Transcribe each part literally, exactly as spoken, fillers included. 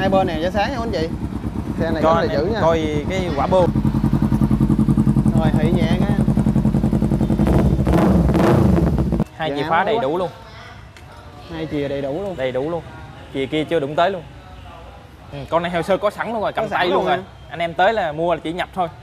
hai bên này giá sáng nha anh chị. Xe này cho rất là dữ nha. Coi cái quả bô. Rồi hỉ nhẹ cái. Hai chìa khóa đầy đủ luôn. Hai chìa đầy đủ luôn. Đầy đủ luôn. Chìa kia chưa đụng tới luôn. Ừ, con này hồ sơ có sẵn luôn rồi, cầm tay luôn, luôn rồi. Anh em tới là mua là chỉ nhập thôi.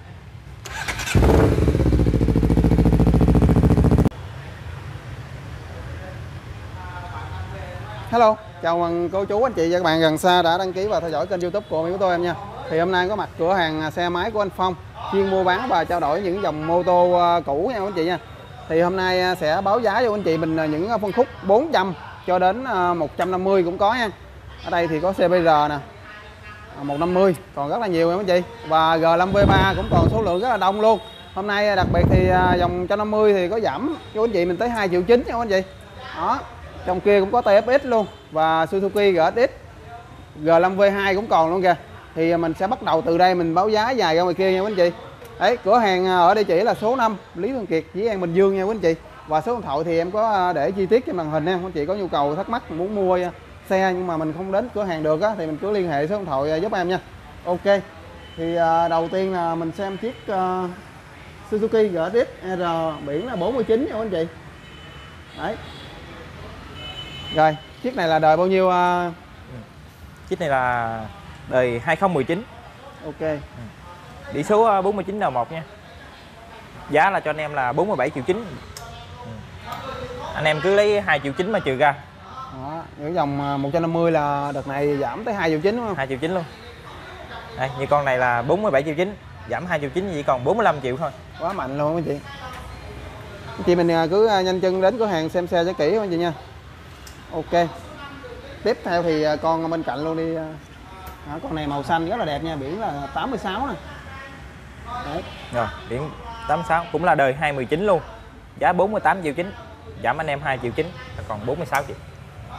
Hello, chào mừng cô chú anh chị và các bạn gần xa đã đăng ký và theo dõi kênh YouTube của của tôi em nha. Thì hôm nay có mặt cửa hàng xe máy của anh Phong, chuyên mua bán và trao đổi những dòng mô tô cũ nha anh chị nha. Thì hôm nay sẽ báo giá cho anh chị mình những phân khúc bốn trăm cho đến một trăm năm mươi cũng có nha. Ở đây thì có xê bê rờ nè, một trăm năm mươi còn rất là nhiều em anh chị, và giê năm vê ba cũng còn số lượng rất là đông luôn. Hôm nay đặc biệt thì dòng một trăm năm mươi thì có giảm cho anh chị mình tới hai triệu chín nha anh chị. Đó. Trong kia cũng có tê ép ích luôn và Suzuki giê ét ích, giê năm vê hai cũng còn luôn kìa. Thì mình sẽ bắt đầu từ đây mình báo giá dài ra ngoài kia nha quý anh chị. Đấy, cửa hàng ở địa chỉ là số năm Lý Thường Kiệt, Dĩ An, Bình Dương nha quý anh chị. Và số điện thoại thì em có để chi tiết trên màn hình nha. Quý anh chị có nhu cầu thắc mắc muốn mua xe nhưng mà mình không đến cửa hàng được á, thì mình cứ liên hệ số điện thoại giúp em nha. Ok. Thì đầu tiên là mình xem chiếc uh, Suzuki giê ét ích R biển là bốn mươi chín nha quý anh chị. Đấy. Rồi, chiếc này là đời bao nhiêu? Uh... Chiếc này là đời hai không một chín. Ok. Ừ. Biển số bốn mươi chín N một nha. Giá là cho anh em là bốn mươi bảy triệu chín. Ừ. Anh em cứ lấy hai triệu chín mà trừ ra. Đó, những dòng một trăm năm mươi là đợt này giảm tới hai triệu chín đúng không? hai triệu chín luôn. Đây, như con này là bốn mươi bảy triệu chín, giảm hai triệu chín chỉ còn bốn mươi lăm triệu thôi. Quá mạnh luôn anh chị. Anh chị mình cứ nhanh chân đến cửa hàng xem xe cho kỹ anh chị nha. Ok. Tiếp theo thì con bên cạnh luôn đi. Đó, con này màu xanh rất là đẹp nha, biển là tám mươi sáu nè. Đấy. Rồi, biển tám mươi sáu cũng là đời hai mươi chín luôn. Giá bốn mươi tám triệu chín, giảm anh em hai triệu chín là còn bốn mươi sáu triệu.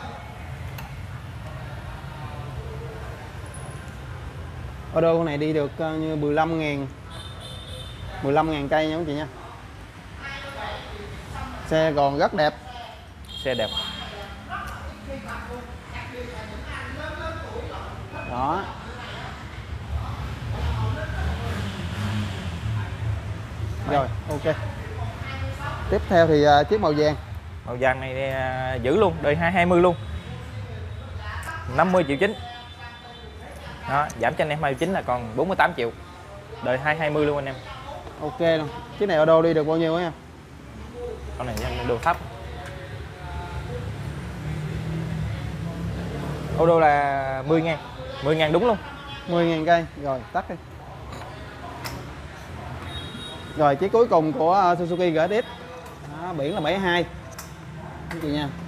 Order con này đi được như mười lăm ngàn mười lăm ngàn cây nha anh chị nha. Xe còn rất đẹp. Xe đẹp. Đó. Rồi, ok. Tiếp theo thì uh, chiếc màu vàng. Màu vàng này uh, giữ luôn, đời hai hai mươi luôn. năm mươi triệu chín. Đó, giảm cho anh em hai triệu chín là còn bốn mươi tám triệu. Đời hai hai mươi luôn anh em. Ok luôn. Chiếc này Odo đi được bao nhiêu nha? Con này đồ thấp. Odo là mười ngàn. mười ngàn đúng luôn. mười ngàn cây. Rồi, tắt đi. Rồi, chiếc cuối cùng của Suzuki giê ét ích. Đó, biển là bảy mươi hai. Anh chị nha.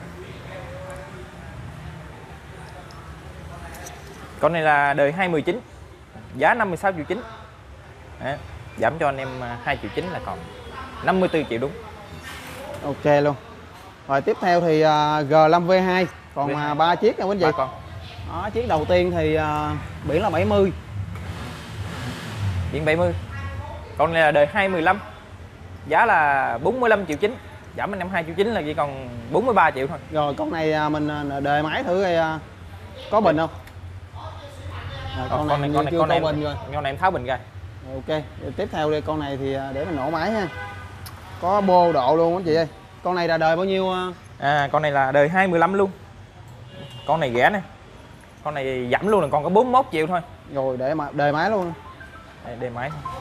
Con này là đời hai mươi chín. Giá năm mươi sáu triệu chín. Đó, giảm cho anh em hai triệu chín là còn năm mươi tư triệu đúng. Ok luôn. Rồi tiếp theo thì uh, giê năm vê hai còn uh, ba chiếc nha quý anh chị. Con. Đó, chiếc đầu tiên thì uh, biển là bảy mươi. Biển bảy mươi. Con này là đời hai mươi lăm. Giá là bốn mươi lăm triệu chín, giảm anh em hai triệu chín là chỉ còn bốn mươi ba triệu thôi. Rồi con này uh, mình uh, đề máy thử coi uh, có bình không? Rồi, con, con này này con này con này bình rồi. Con này em tháo bình ra. Rồi, ok. Rồi, tiếp theo đây con này thì uh, để mình nổ máy ha. Có bô độ luôn anh chị ơi. Con này là đời bao nhiêu? Uh... À, con này là đời hai mươi lăm luôn. Con này rẻ nè. Con này giảm luôn là còn có bốn mươi mốt triệu thôi. Rồi để mà đề máy luôn. Đây, đề máy thôi.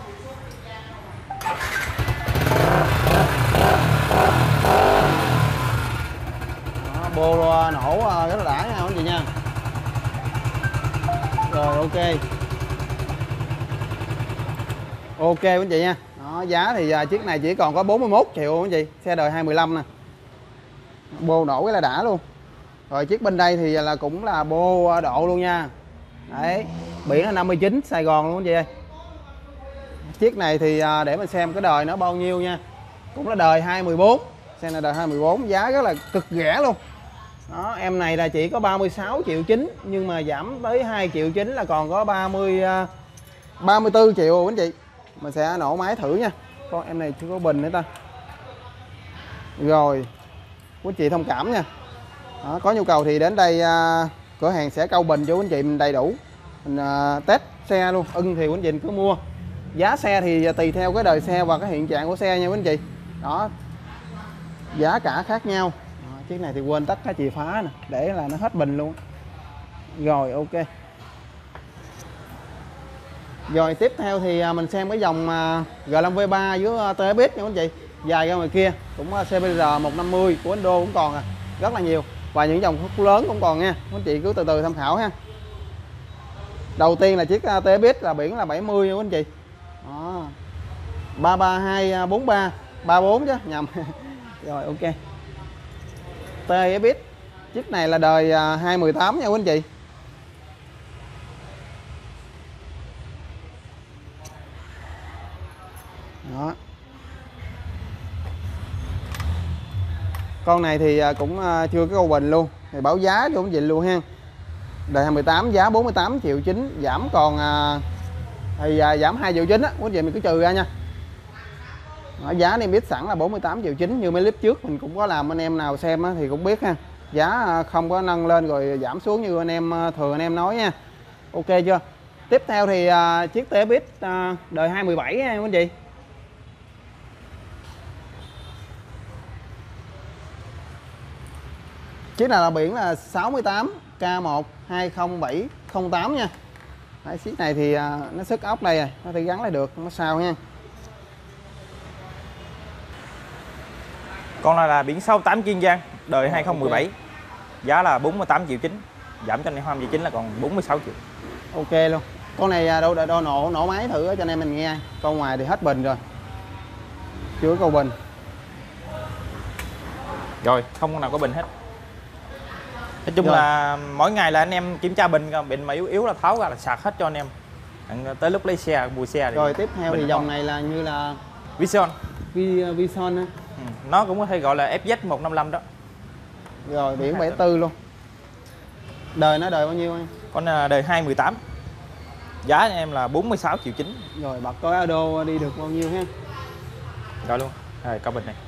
Đó, bô nổ rất là đã nha anh chị nha. Rồi ok. Ok anh chị nha. Đó, giá thì chiếc này chỉ còn có bốn mươi mốt triệu anh chị. Xe đời hai mươi lăm nè. Bô nổ cái là đã luôn. Rồi chiếc bên đây thì là cũng là bô độ luôn nha. Đấy, biển là năm mươi chín Sài Gòn luôn anh chị ơi. Chiếc này thì để mình xem cái đời nó bao nhiêu nha. Cũng là đời hai mươi bốn. Xe này đời hai mươi bốn, giá rất là cực rẻ luôn. Đó, em này là chỉ có ba mươi sáu triệu chín nhưng mà giảm tới hai triệu chín là còn có ba mươi ba mươi tư triệu anh chị. Mình sẽ nổ máy thử nha. Con em này chưa có bình nữa ta. Rồi, quý chị thông cảm nha. Đó, có nhu cầu thì đến đây uh, cửa hàng sẽ câu bình cho quý anh chị mình đầy đủ, mình uh, test xe luôn, ưng thì quý anh chị cứ mua. Giá xe thì tùy theo cái đời xe và cái hiện trạng của xe nha quý anh chị. Đó, giá cả khác nhau. Đó, chiếc này thì quên tắt cái chìa khóa nè, để là nó hết bình luôn. Rồi ok. Rồi tiếp theo thì mình xem cái dòng G năm V ba với tê ép ích nha quý anh chị. Dài ra ngoài kia cũng xê pê rờ một năm mươi của Indo cũng còn à, rất là nhiều. Và những dòng khúc lớn cũng còn nha, quý anh chị cứ từ từ tham khảo ha. Đầu tiên là chiếc tê ép ích là biển là bảy mươi nha quý anh chị. Đó. ba ba hai bốn ba, ba bốn chứ, nhầm. Rồi ok. tê ép ích chiếc này là đời hai mười tám nha quý anh chị. Đó. Con này thì cũng chưa có câu bình luôn, thì báo giá cho quý anh chị luôn ha. Đời hai mười tám giá bốn mươi tám triệu chín, giảm còn thì giảm hai triệu chín á, quý anh chị mình cứ trừ ra nha. Đó, giá niêm yết sẵn là bốn mươi tám triệu chín, như mấy clip trước mình cũng có làm, anh em nào xem á, thì cũng biết ha. Giá không có nâng lên rồi giảm xuống như anh em thường anh em nói nha. Ok chưa? Tiếp theo thì uh, chiếc tê ép ích uh, đời hai mười bảy nha quý anh chị. Chiếc này là biển là sáu mươi tám K một hai không bảy không tám nha. Đấy, chiếc này thì uh, nó sức ốc đây rồi, nó thì gắn lại được, không có sao nha. Con này là biển sáu tám Kiên Giang, đời hai không một bảy. Okay. Giá là bốn mươi tám triệu chín, giảm cho anh em hai triệu chín là còn bốn mươi sáu triệu. Ok luôn. Con này đâu đo, đo nổ nổ máy thử cho anh em mình nghe. Con ngoài thì hết bình rồi, chưa có câu bình. Rồi, không con nào có bình hết. Nói chung rồi, là mỗi ngày là anh em kiểm tra bình, bình mà yếu yếu là tháo ra là sạc hết cho anh em. Tới lúc lấy xe, mua xe thì rồi tiếp theo thì dòng này là như là Vision. Vi, Vision á. Ừ, nó cũng có thể gọi là ép dét một năm lăm đó. Rồi biển bảy mươi tư luôn. Đời nó đời bao nhiêu anh? Con đời hai mười tám. Giá anh em là bốn mươi sáu triệu chín. Rồi bật có Ado đi được bao nhiêu ha? Rồi luôn. Rồi cao bình này.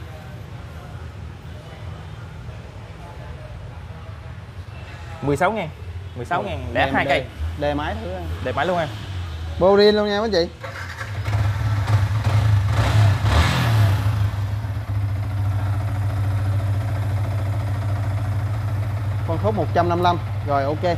mười sáu ngàn. mười sáu ngàn lẻ hai cây. Đề máy thử. Đề máy luôn em. Borin luôn nha quý anh chị. Con khúc một trăm năm mươi lăm. Rồi ok.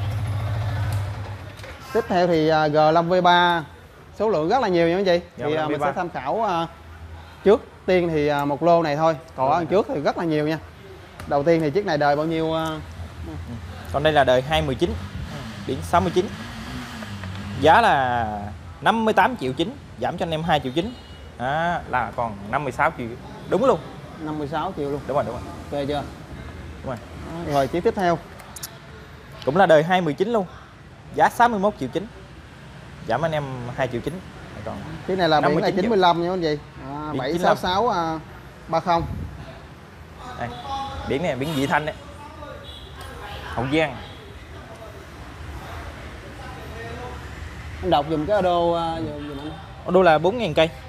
Tiếp theo thì G năm V ba số lượng rất là nhiều nha anh chị. Thì mình sẽ tham khảo uh, trước tiên thì uh, một lô này thôi, còn ở trước thì rất là nhiều nha. Đầu tiên thì chiếc này đời bao nhiêu? Uh... Còn đây là đời hai mười chín, biển sáu mươi chín. Giá là năm mươi tám triệu chín, giảm cho anh em hai triệu chín. Đó, là còn năm mươi sáu triệu. Đúng luôn. năm mươi sáu triệu luôn. Đúng rồi, đúng rồi. Ok chưa? Đúng rồi. Đó, rồi chiếc tiếp theo. Cũng là đời hai mười chín luôn. Giá sáu mươi mốt triệu chín. Giảm anh em hai triệu chín. Còn cái này là biển là chín mươi lăm nha anh chị. À, bảy sáu sáu ba không. Đây. Biển này biển Vị Thanh đấy. Hậu Giang. Anh đọc dùm cái Ado uh, dùm anh. Ado là bốn ngàn cây.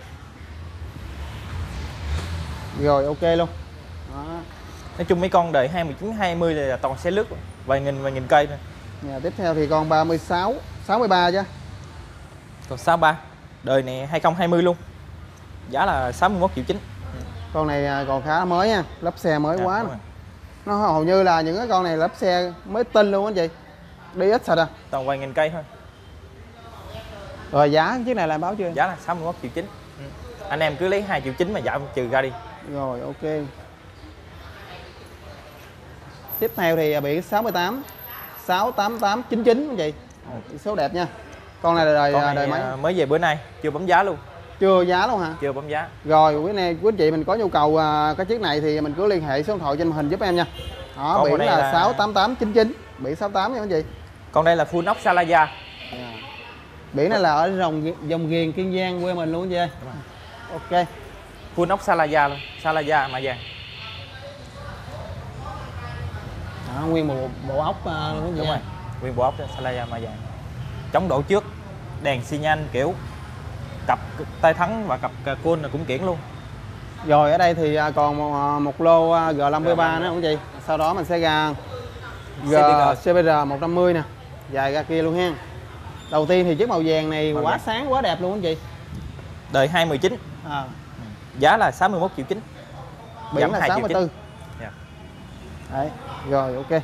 Rồi ok luôn. Đó. Nói chung mấy con đời hai mười chín hai mươi là toàn xe lướt, vài nghìn vài nghìn cây thôi. Nhà tiếp theo thì con ba mươi sáu, sáu mươi ba chứ. Còn sáu mươi ba. Đời này hai không hai không luôn. Giá là sáu mươi mốt triệu chín. Con này còn khá mới nha, lắp xe mới à, quá. Nó hầu như là những cái con này lắp xe mới tinh luôn anh chị. Đi ít sạch à. Toàn vài nghìn cây thôi. Rồi giá chiếc này là báo chưa? Giá là sáu mươi mốt triệu chín. Ừ. Anh em cứ lấy hai triệu chín mà giảm trừ ra đi. Rồi ok. Tiếp theo thì biển sáu mươi tám, sáu tám tám chín chín anh chị. Số đẹp nha. Con này là đời con này đời mấy? Mới về bữa nay, chưa bấm giá luôn. Chưa giá luôn hả? Chưa bấm giá. Rồi quý anh, quý anh chị mình có nhu cầu uh, cái chiếc này thì mình cứ liên hệ số điện thoại trên màn hình giúp em nha. Đó, con biển là, là sáu tám tám chín chín, biển sáu tám nha anh chị. Con đây là full ốc Salaya. Yeah. Biển này là ở dòng dòng Ghiền Kiên Giang quê mình luôn anh chị ơi. Ok. Full ốc Salaya luôn, Salaya mạ vàng. Đó, nguyên một bộ ốc uh, luôn đúng rồi. Nguyên bộ ốc Salaya mạ vàng. Chống đổ trước, đèn xi nhan kiểu cặp tay thắng và cặp côn là cũng kiển luôn. Rồi ở đây thì còn một, một lô G năm V ba nữa không chị? Sau đó mình sẽ ra xê bê rờ một năm mươi nè, dài ra kia luôn ha. Đầu tiên thì chiếc màu vàng này màu quá vàng. Sáng quá đẹp luôn anh chị. Đời hai mười chín. À. Giá là sáu mươi mốt triệu chín. Biển là sáu mươi tư. Yeah. Đấy, rồi ok.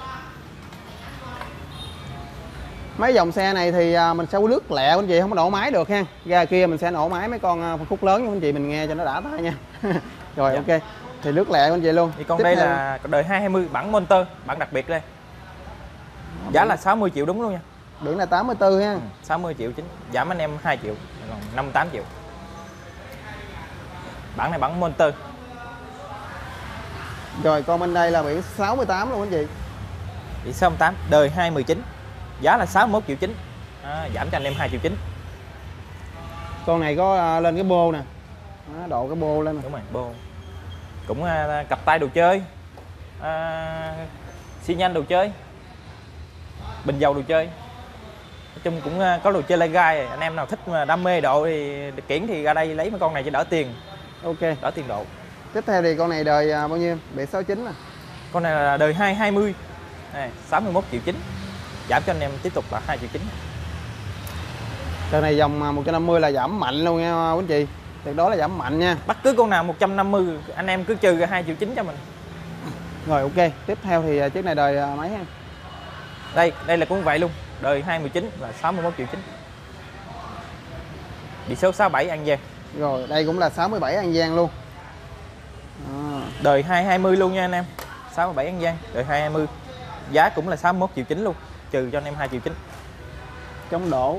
Mấy dòng xe này thì mình sẽ lướt lẹ anh chị, không có nổ máy được ha. Ra kia mình sẽ nổ máy mấy con phân khúc lớn cho anh chị mình nghe cho nó đã tai nha. Rồi yeah. Ok. Thì lướt lẹ anh chị luôn. Thì con Tiếp đây theo... là đời hai hai mươi bản Monster, bản đặc biệt đây. Giá là sáu mươi triệu đúng luôn nha. Biển là tám mươi tư ha. Ừ, sáu mươi triệu chính, giảm anh em hai triệu, còn năm mươi tám triệu. Bản này bản Monster. Rồi con bên đây là biển sáu mươi tám luôn anh chị. Biển sáu mươi tám, đời hai mười chín. Giá là sáu mươi mốt triệu chín. À, giảm cho anh em hai triệu chín. Con này có uh, lên cái bô nè. Đó, độ cái bô lên nè. Đúng rồi, bô. Cũng uh, cặp tay đồ chơi. Uh, xi nhanh đồ chơi. Bình dầu đồ chơi. Nói chung cũng uh, có đồ chơi lai gai. Anh em nào thích mà đam mê độ thì kiển thì ra đây lấy mấy con này cho đỡ tiền. Ok, đỡ tiền độ. Tiếp theo thì con này đời uh, bao nhiêu? Biển sáu mươi chín nè. Con này là đời hai hai mươi. Này, sáu mươi mốt triệu chín. Giảm cho anh em tiếp tục là hai triệu chín. Con này dòng một trăm năm mươi là giảm mạnh luôn nha quý anh chị. Tuyệt đối là giảm mạnh nha. Bất cứ con nào một trăm năm mươi anh em cứ trừ ra hai triệu chín cho mình. Rồi ok, tiếp theo thì chiếc này đời mấy ha? Đây, đây là cũng vậy luôn. Đời hai mười chín là sáu mươi mốt triệu chín. Biển số sáu mươi bảy An Giang. Rồi, đây cũng là sáu mươi bảy An Giang luôn. À. Đời hai hai mươi luôn nha anh em. sáu mươi bảy An Giang, đời hai hai mươi. Giá cũng là sáu mươi mốt triệu chín luôn, trừ cho anh em hai triệu chín. Chống đổ.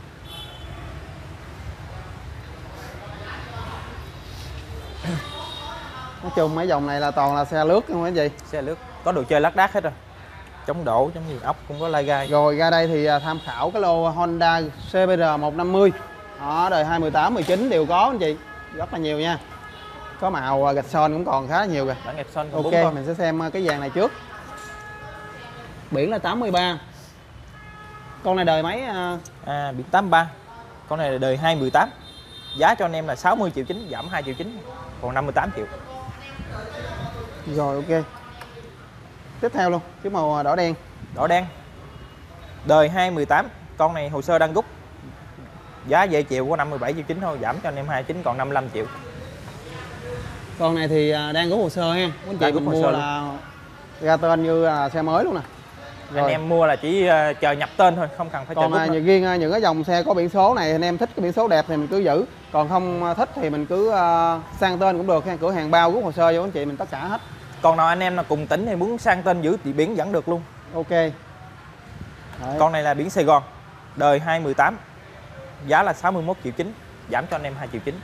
Nói chung mấy dòng này là toàn là xe lướt không phải gì? Xe lướt, có đồ chơi lác đác hết rồi. Chống đổ, chống gì, ốc cũng có lai gai. Rồi ra đây thì tham khảo cái lô Honda xê bê rờ một năm mươi. Đó, đời hai mười tám, mười chín đều có anh chị. Rất là nhiều nha. Có màu gạch son cũng còn khá là nhiều rồi. Bản gạch son ok, mình sẽ xem cái dàn này trước. Biển là tám mươi ba. Con này đời mấy? À, biển tám mươi ba. Con này là đời hai mười tám. Giá cho anh em là sáu mươi triệu chín, giảm hai triệu chín, còn năm mươi tám triệu. Rồi ok. Tiếp theo luôn, cái màu đỏ đen. Đỏ đen. Đời hai mười tám, con này hồ sơ đang rút. Giá dễ chịu có năm mươi bảy triệu chín thôi, giảm cho anh em hai triệu chín còn năm mươi lăm triệu. Con này thì đang rút hồ sơ ha. Anh chị mình mua là ra tên như là xe mới luôn nè. Rồi. Anh em mua là chỉ uh, chờ nhập tên thôi, không cần phải còn chờ à, riêng uh, những cái dòng xe có biển số này anh em thích cái biển số đẹp thì mình cứ giữ, còn không thích thì mình cứ uh, sang tên cũng được ha. Cửa hàng bao rút hồ sơ vô anh chị mình tất cả hết. Còn nào anh em nào cùng tỉnh thì muốn sang tên giữ thì biển vẫn được luôn. Ok. Đấy. Con này là biển Sài Gòn, đời hai mười tám, giá là sáu mươi mốt triệu chín, giảm cho anh em hai triệu chín.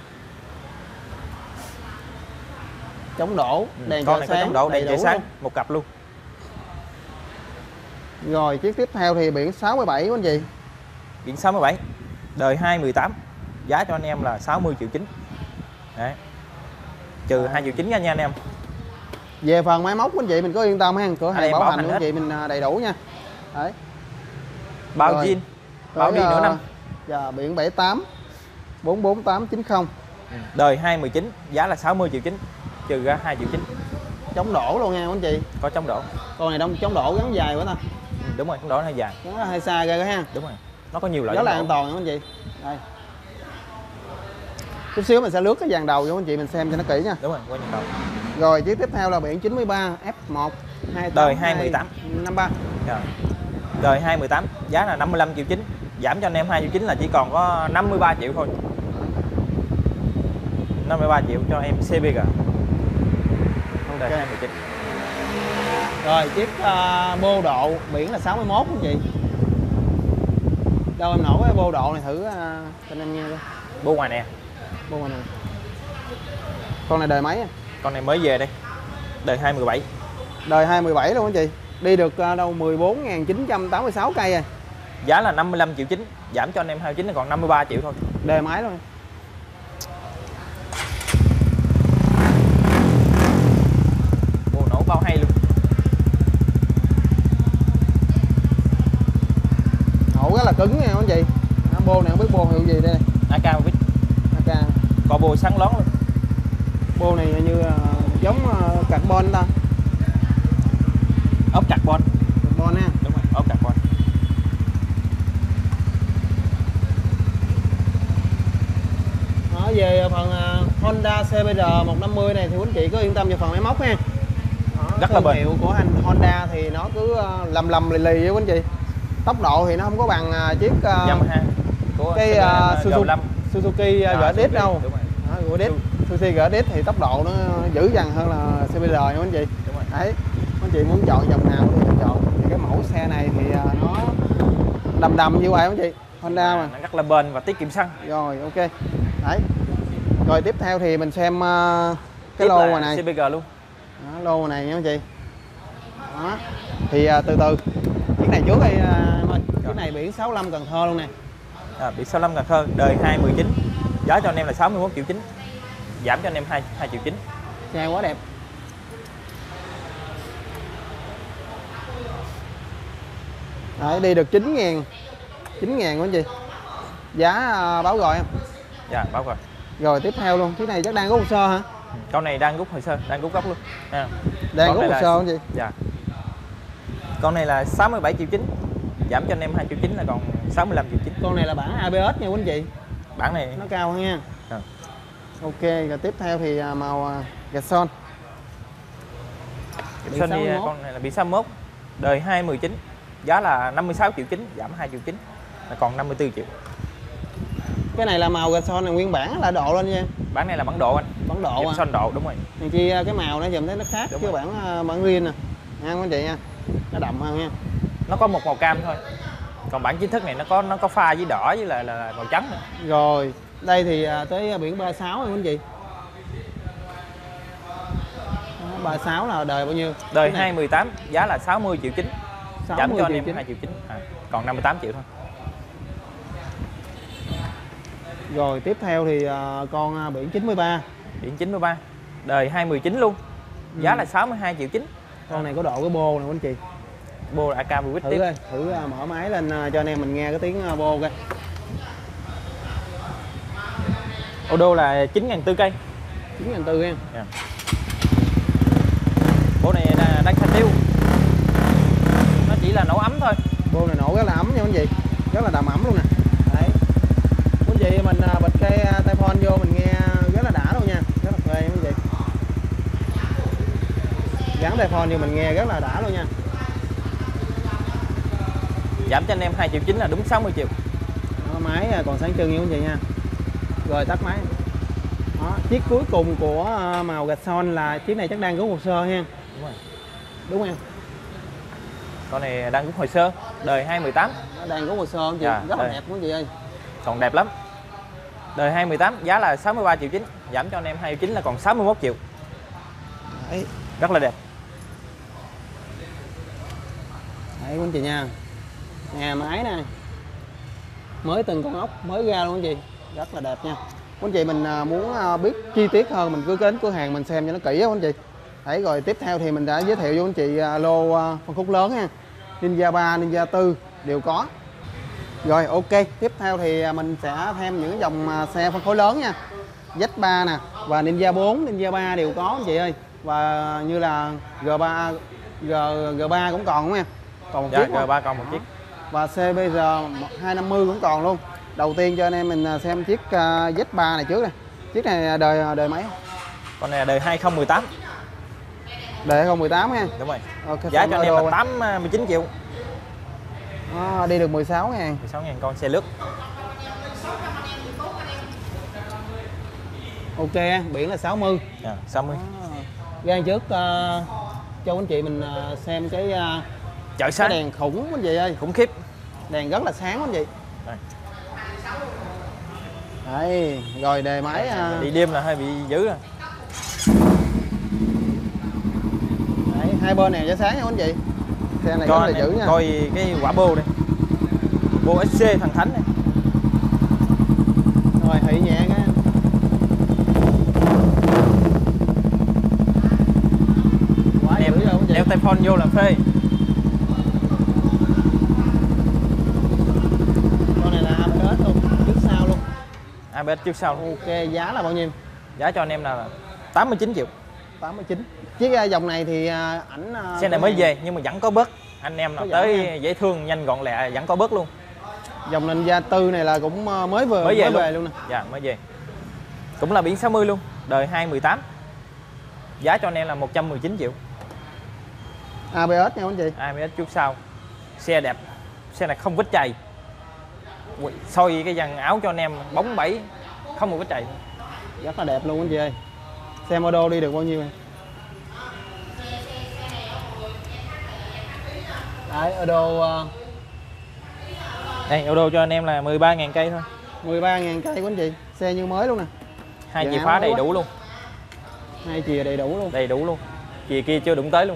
Chống đổ, đèn con này sáng, có chống đổ, đèn chạy sáng luôn. Một cặp luôn. Rồi chiếc tiếp theo thì biển sáu mươi bảy của anh chị. Biển sáu mươi bảy, đời hai mười tám, giá cho anh em là sáu mươi triệu chín. Đấy. Trừ à. hai triệu chín nha anh em. Về phần máy móc của anh chị mình có yên tâm ha, cửa hàng bảo hành của anh hết. chị mình đầy đủ nha. Đấy. Bao zin, bao đi nửa năm. Dạ, biển bảy tám bốn bốn tám chín không. Ừ. Đời hai mười chín, giá là sáu mươi triệu chín, trừ ra hai triệu chín. Chống đổ luôn nha anh chị. Có chống đổ. Con này đông chống đổ gắn dài quá ta. Ừ, đúng rồi, chống đổ hơi dài. Gắn hơi xa ra ha. Đúng rồi. Nó có nhiều loại. Rất là an toàn nha anh chị. Đây. Chút xíu mình sẽ lướt cái dàn đầu cho anh chị mình xem cho nó kỹ nha. Đúng rồi, qua dàn đầu. Rồi chiếc tiếp theo là biển chín mươi ba F một hai tám đời hai mười tám năm mươi ba. Rồi. Đời hai mười tám, giá là năm mươi lăm triệu chín, giảm cho anh em hai triệu chín là chỉ còn có năm mươi ba triệu thôi. năm mươi ba triệu cho em xê bê rờ. Đời okay. hai mười chín. Rồi chiếc uh, bô độ biển là sáu mươi mốt anh chị. Đâu em nổ cái bô độ này thử uh, cho anh em nghe coi. Bô ngoài nè. Bô ngoài nè. Con này đời mấy à? Con này mới về đây. Đời hai mười bảy. Đời hai mười bảy luôn anh chị. Đi được uh, đâu mười bốn nghìn chín trăm tám mươi sáu cây rồi. Giá là năm mươi lăm triệu chín, giảm cho anh em hai triệu chín còn năm mươi ba triệu thôi. Đề máy luôn. Bô nổ bao hay luôn. Nổ rất là cứng nha anh chị. Bô này không biết bô hiệu gì đây. a ca Vic. a ca. Có bô sáng lón luôn. Bô này như uh, giống uh, carbon ta. Ốp carbon. Carbon carbon ha. Đúng rồi, ốp carbon. Đó, về phần uh, Honda xê bê rờ một năm mươi này thì quý anh chị có yên tâm về phần máy móc ha. Đó, rất là bền. hiệu của anh Honda thì nó cứ uh, lầm lầm lì lì với quý anh chị. Tốc độ thì nó không có bằng uh, chiếc uh, Yamaha của cái uh, Suzuki, Suzuki uh, giê ét ích đâu. Đúng rồi. Đó, giê ét ích, Suzuki giê ét ích thì tốc độ nó dữ dằn hơn là xê bê rờ nha quý anh chị. Đúng rồi. Đấy, quý anh chị muốn chọn dòng nào thì chọn. Thì cái mẫu xe này thì uh, nó đầm đầm như vậy quý anh chị. Honda mà Nó rất là bền và tiết kiệm xăng. rồi, ok. Đấy. Rồi tiếp theo thì mình xem uh, cái lô ngoài này. xê bê giê luôn. Đó, lô này nha anh chị. Đó. Thì uh, từ từ chiếc này trước đây uh, ơi. Chiếc này biển sáu lăm Cần Thơ luôn nè. À, biển sáu lăm Cần Thơ, đời hai mười chín. Giá cho anh em là sáu mươi mốt triệu chín. Giảm cho anh em hai triệu chín. Xe quá đẹp. Đấy, đi được chín ngàn. chín ngàn của anh chị. Giá uh, báo gọi em. Dạ, báo rồi. Rồi tiếp theo luôn, chiếc này chắc đang có hồ sơ hả? Con này đang rút hồ sơ, đang rút gốc luôn. À. Đang có hồ sơ không chị? Dạ. Con này là sáu mươi bảy triệu chín. Giảm cho anh em hai triệu chín là còn sáu mươi lăm triệu chín. Con này là bản a bê ét nha quý anh chị. Bản này nó cao hơn nha. À. Ok, rồi tiếp theo thì màu gạch son. Son thì con này là biển sáu mốt, đời hai mười chín. Giá là năm mươi sáu triệu chín, giảm hai triệu chín là còn năm mươi tư triệu. Cái này là màu gạch son này nguyên bản là độ lên nha. Bản này là bản độ anh. Bản độ à. Son độ đúng rồi. Này chi cái màu nó dùm thấy nó khác chứ bản bản riêng nè. Nha quý anh chị nha. Nó đậm hơn nha. Nó có một màu cam thôi. Còn bản chính thức này nó có nó có pha với đỏ với là, là màu trắng nữa. Rồi, đây thì tới biển ba mươi sáu rồi quý anh chị. ba mươi sáu là đời bao nhiêu? Đời hai mười tám, giá là sáu mươi triệu chín. Giảm cho anh em hai triệu chín. À, còn năm mươi tám triệu thôi. Rồi tiếp theo thì uh, con uh, biển chín mươi ba. Biển chín mươi ba, đời hai mười chín luôn. Giá ừ. là sáu mươi hai triệu chín. Con này có độ cái bô nè quý anh chị. Bô là a ca thử tiếp. Ơi, thử uh, mở máy lên uh, cho anh em mình nghe cái tiếng uh, bô coi. Ô đô là chín ngàn tư cây. chín ngàn tư em. Yeah. Bô này đang xanh tiêu. Nó chỉ là nổ ấm thôi. Bô này nổ rất là ấm nha quý anh chị. Rất là đầm ấm luôn nè. Đấy. Quý anh chị mình bật cái tai phone vô mình nghe rất là đã luôn nha. Rất là phê quý anh chị. Gắn tai phone vô mình nghe rất là đã luôn nha. Giảm cho anh em hai triệu chín là đúng sáu mươi triệu. Đó, máy còn sáng trưng nha quý anh chị nha. Rồi tắt máy. Đó, chiếc cuối cùng của màu gạch son là chiếc này chắc đang có hồ sơ ha. Đúng rồi. Đúng không em? Con này đang rút hồ sơ, đời hai mười tám. Nó đang có hồ sơ không chị? Dạ, rất là đẹp quý anh chị ơi. Còn đẹp lắm. Đời hai mười tám, giá là sáu mươi ba triệu chín, giảm cho anh em hai triệu chín là còn sáu mươi mốt triệu. Đấy. Rất là đẹp. Đấy quý anh chị nha. Nhà máy nè. Mới từng con ốc mới ra luôn anh chị. Rất là đẹp nha. Quý anh chị mình muốn biết chi tiết hơn mình cứ đến cửa hàng mình xem cho nó kỹ á quý anh chị. Đấy, rồi tiếp theo thì mình đã giới thiệu với anh chị lô phân khúc lớn nha. Ninja ba, Ninja tư đều có. Rồi ok, tiếp theo thì mình sẽ thêm những dòng xe phân khối lớn nha. Z ba nè và Ninja bốn, Ninja ba đều có anh chị ơi. Và như là G ba G, G ba cũng còn không em? Còn một dạ, chiếc. G ba còn một chiếc. Và xê bê rờ hai năm mươi cũng còn luôn. Đầu tiên cho anh em mình xem chiếc Z ba này trước này. Chiếc này đời đời mấy? Con này là đời hai không một tám. Đời hai không một tám nha. Đúng rồi. Okay, giá cho anh em là tám mươi chín triệu. À, đi được mười sáu ngàn. mười sáu ngàn con xe lướt. Ok, biển là sáu mươi. À, sáu mươi. À, ra trước uh, cho anh chị mình uh, xem cái uh, chợ sáng. Cái đèn khủng anh chị ơi. Khủng khiếp. Đèn rất là sáng anh chị. Đây. Đấy, rồi đề máy uh... đi đêm là hơi bị dữ rồi. Đấy, hai bên này cho sáng nha anh chị. Xe này coi rất là dữ nha. Coi cái quả bô đây. Bô ét xê thằng Thánh này. Rồi hỉ nhẹ cái. Quá em dữ rồi anh chị. đeo tai phone vô là phê. Con này là a bê ét luôn, trước sau luôn. a bê ét trước sau. Ok, giá là bao nhiêu? Giá cho anh em là tám mươi chín triệu. tám mươi chín. Chiếc dòng này thì ảnh xe này mới về nhưng mà vẫn có bớt. anh em nào Có tới giảm dễ thương nhanh gọn lẹ vẫn có bớt luôn. Dòng Ninja tư này là cũng ờ, mới vừa Mới về, mới luôn. về luôn nè. Dạ mới về. Cũng là biển sáu mươi luôn, đời hai mười tám. Giá cho anh em là một trăm mười chín triệu. a bê ét nha anh chị. a bê ét trước sau. Xe đẹp. Xe này không vết chày. Soi cái dàn áo cho anh em bóng bẩy không một vết chày. Rất là đẹp luôn anh chị ơi. Xe model đi được bao nhiêu? Đấy, ở đồ uh, đây, ô tô cho anh em là mười ba ngàn cây thôi. mười ba ngàn cây của anh chị. Xe như mới luôn nè. Hai Dạ, chìa khóa đầy quá. đủ luôn. Hai chìa đầy đủ luôn. Đầy đủ luôn. Chìa kia chưa đụng tới luôn.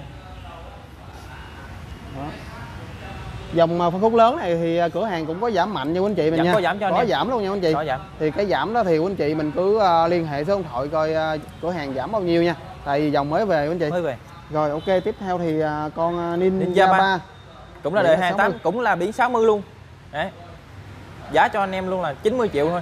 Đó. Dòng phân khúc lớn này thì cửa hàng cũng có giảm mạnh nha anh chị mình Giảm nha. có giảm cho anh có em. giảm luôn nha anh chị. Có giảm. Thì cái giảm đó thì anh chị mình cứ uh, liên hệ số điện thoại coi uh, cửa hàng giảm bao nhiêu nha. Tại vì dòng mới về anh chị. Mới về. Rồi ok, tiếp theo thì uh, con uh, Ninja, Ninja ba. ba. Cũng là đời hai mươi tám, cũng là biển sáu mươi luôn. Đấy. Giá cho anh em luôn là chín mươi triệu thôi.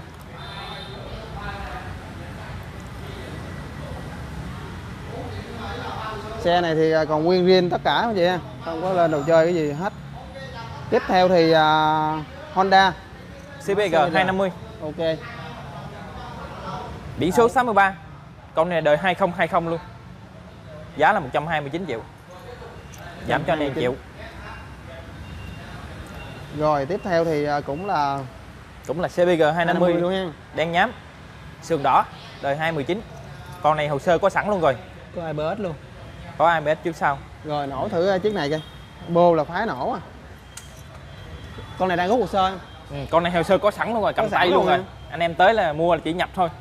Xe này thì còn nguyên riêng tất cả anh chị ha, không có lên đồ chơi cái gì hết. Tiếp theo thì uh, Honda xê bê giê hai năm mươi. Ok. Biển số sáu mươi ba. Con này đời hai không hai không luôn. Giá là một trăm hai mươi chín triệu. Giảm cho anh em triệu. Rồi tiếp theo thì cũng là cũng là xê bê giê hai năm mươi luôn nha. Đen nhám. Sườn đỏ, đời hai mười chín. Con này hồ sơ có sẵn luôn rồi. Có a bê ét luôn. Có a bê ét trước sau. Rồi nổ thử chiếc này coi. Bô là phái nổ à. Con này đang có hồ sơ không? Ừ, con này hồ sơ có sẵn luôn rồi, cầm có tay luôn, luôn rồi. Hả? Anh em tới là mua là chỉ nhập thôi.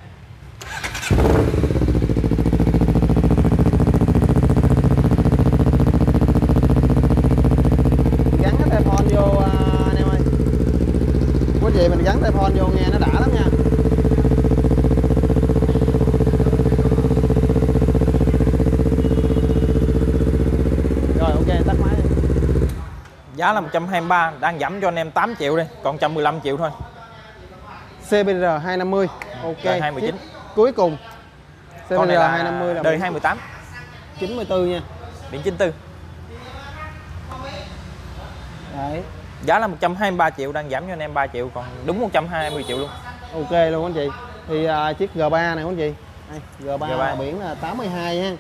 Gắn cái tai phone vô anh em ơi. Quý vị mình gắn tai phone vô nghe nó đã lắm nha. Rồi ok, tắt máy đi. Giá là một trăm hai mươi ba, đang giảm cho anh em tám triệu đi, còn một trăm mười lăm triệu thôi. xê bê rờ hai năm mươi. Ok. Đời hai mười chín. Cuối cùng. Con này là hai năm mươi là đời hai mươi tám. chín mươi tư nha. Biển chín mươi tư. Đấy. Giá là một trăm hai mươi ba triệu, đang giảm cho anh em ba triệu, còn đúng một trăm hai mươi triệu luôn. Ok luôn anh chị. Thì uh, chiếc giê ba này anh chị. Đây, giê ba, giê ba. là biển là tám mươi hai nha.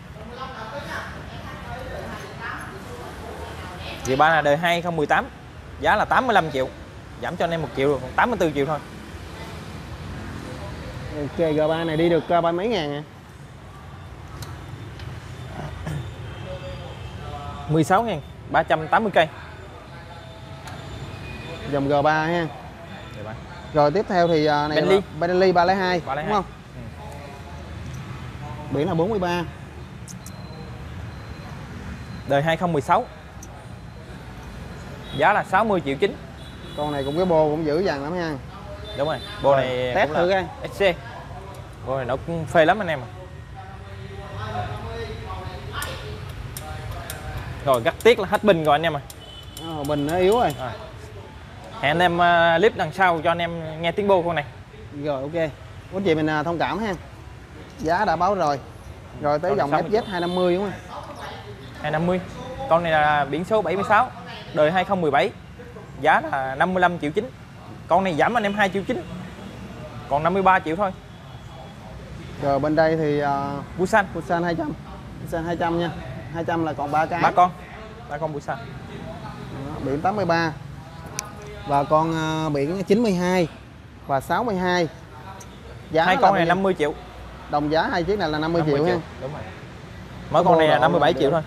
giê ba là đời hai không một tám. Giá là tám mươi lăm triệu. Giảm cho anh em một triệu rồi, còn tám mươi tư triệu thôi. Ok, giê ba này đi được uh, ba mấy ngàn nè. mười sáu ngàn ba trăm tám mươi cây. Dòng giê ba ha. giê ba. Rồi tiếp theo thì uh, này Bentley. là Bentley ba không hai, ba không hai. đúng không? Ừ. Biển là bốn mươi ba. Đời hai không một sáu. Giá là sáu mươi triệu chín. Con này cũng cái bô cũng dữ dằn lắm nha. Đúng rồi. Bộ này test cũng thử là coi. ét xê. Bộ này nó cũng phê lắm anh em. Rồi gắt tiếc là hết pin rồi anh em ơi. À, bình nó yếu rồi. À. Hẹn anh em uh, clip đằng sau cho anh em nghe tiếng bô con này. Rồi ok. Quý chị mình uh, thông cảm ha. Giá đã báo rồi. Rồi tới Con dòng ép dét hai năm mươi đúng không? hai năm mươi. Con này là biển số bảy mươi sáu, đời hai không một bảy. Giá là năm mươi lăm triệu chín. Con này giảm anh em hai triệu chín. Còn năm mươi ba triệu thôi. Rồi bên đây thì uh, Busan, Busan hai trăm. Busan hai trăm nha. hai trăm là còn ba cái. ba con. Ba con Busan. Đó, biển tám mươi ba. Và con uh, biển chín mươi hai và sáu mươi hai. Giá Hai con này năm mươi triệu. Đồng giá hai chiếc này là năm mươi, năm mươi triệu, triệu ha. Đúng rồi. Mỗi con này là năm mươi bảy triệu thôi.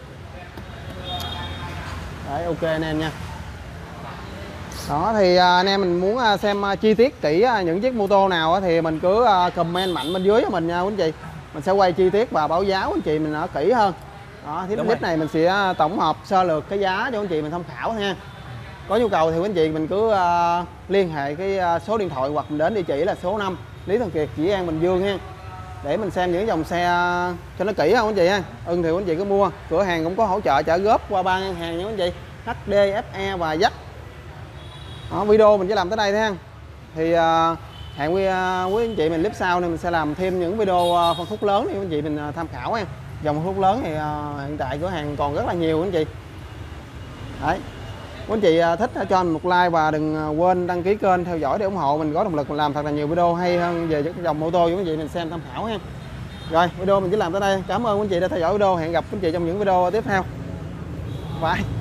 Đấy ok anh em nha. Đó thì anh em mình muốn xem chi tiết kỹ những chiếc mô tô nào thì mình cứ comment mạnh bên dưới cho mình nha quý anh chị. Mình sẽ quay chi tiết và báo giá quý anh chị mình nó kỹ hơn. Đó, thì clip này mình sẽ tổng hợp sơ lược cái giá cho quý anh chị mình tham khảo nha. Có nhu cầu thì quý anh chị mình cứ uh, liên hệ cái uh, số điện thoại hoặc mình đến địa chỉ là số năm Lý Thường Kiệt, Dĩ An, Bình Dương nha. Để mình xem những dòng xe cho nó kỹ không anh chị ha. Ưng thì quý anh chị cứ mua. Cửa hàng cũng có hỗ trợ trả góp qua ba ngân hàng nha quý anh chị. hát đê, ép e và dắt. Đó, video mình sẽ làm tới đây thôi ha. Thì uh, hẹn quý, uh, quý anh chị mình clip sau này mình sẽ làm thêm những video uh, phân khúc lớn để quý anh chị mình uh, tham khảo ha. Dòng phân khúc lớn thì uh, hiện tại cửa hàng còn rất là nhiều quý anh chị. Đấy, quý anh chị thích cho mình một like và đừng quên đăng ký kênh theo dõi để ủng hộ mình có động lực mình làm thật là nhiều video hay hơn về những dòng mô tô cho quý anh chị mình xem tham khảo ha. Rồi video mình chỉ làm tới đây, cảm ơn quý anh chị đã theo dõi video, hẹn gặp quý anh chị trong những video tiếp theo. Bye.